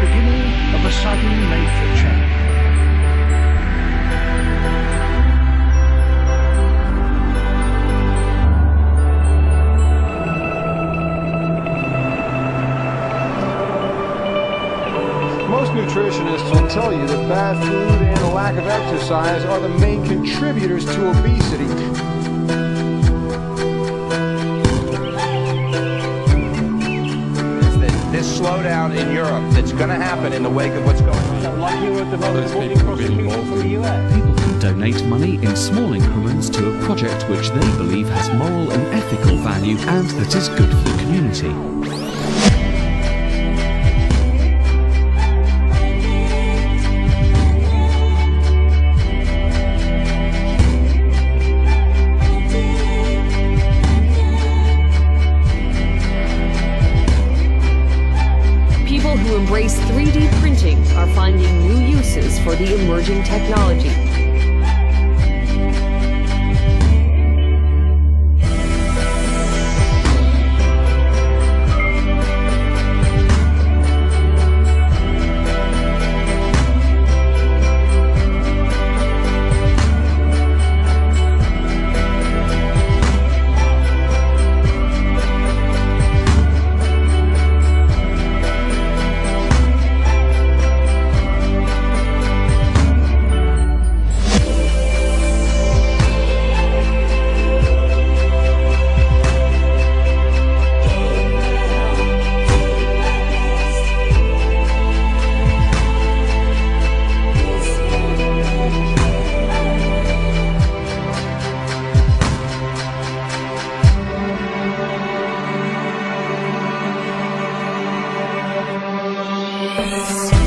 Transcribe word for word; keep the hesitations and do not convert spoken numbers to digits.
beginning of a sudden major change. Most nutritionists will tell you that bad food and a lack of exercise are the main contributors to obesity. This slowdown in Europe that's going to happen in the wake of what's going on. Like you were at the moment being prosecuted from the U S. People can donate money in small increments to a project which they believe has moral and ethical value and that is good for the community. People who embrace three D printing are finding new uses for the emerging technology. Yes.